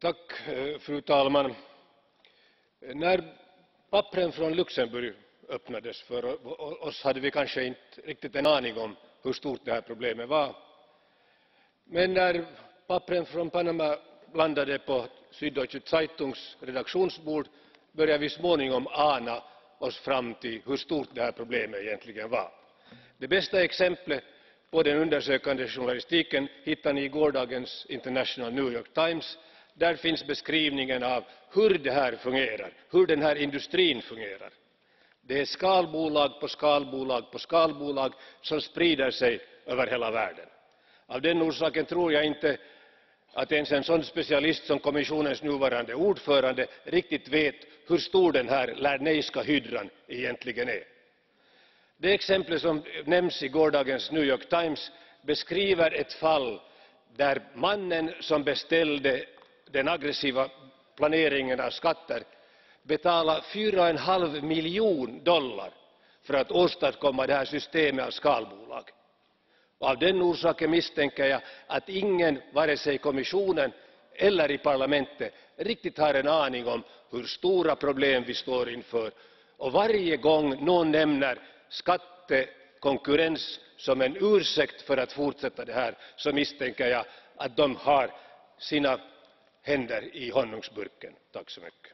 Tack, fru talman. När pappren från Luxemburg öppnades för oss hade vi kanske inte riktigt en aning om hur stort det här problemet var. Men när pappren från Panama landade på Süddeutsche Zeitungs redaktionsbord började vi småningom ana oss fram till hur stort det här problemet egentligen var. Det bästa exemplet på den undersökande journalistiken hittar ni i gårdagens International New York Times. Där finns beskrivningen av hur det här fungerar, hur den här industrin fungerar. Det är skalbolag på skalbolag på skalbolag som sprider sig över hela världen. Av den orsaken tror jag inte att ens en sån specialist som kommissionens nuvarande ordförande riktigt vet hur stor den här lerneiska hydran egentligen är. Det exempel som nämns i gårdagens New York Times beskriver ett fall där mannen som beställde den aggressiva planeringen av skatter betalade $4,5 miljoner för att åstadkomma det här systemet av skalbolag. Och av den orsaken misstänker jag att ingen, vare sig i kommissionen eller i parlamentet, riktigt har en aning om hur stora problem vi står inför. Och varje gång någon nämner skattekonkurrens som en ursäkt för att fortsätta det här, så misstänker jag att de har sina händer i honungsburken. Tack så mycket.